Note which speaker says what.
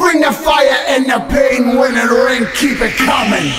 Speaker 1: Bring the fire and the pain, when it rain, keep it coming.